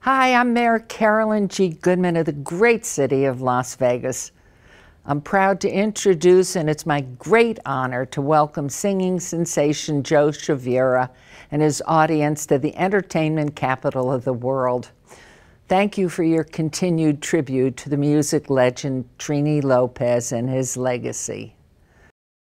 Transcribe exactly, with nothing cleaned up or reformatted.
Hi, I'm Mayor Carolyn G. Goodman of the great city of Las Vegas. I'm proud to introduce, and it's my great honor to welcome singing sensation Joe Chavira and his audience to the entertainment capital of the world. Thank you for your continued tribute to the music legend Trini Lopez and his legacy.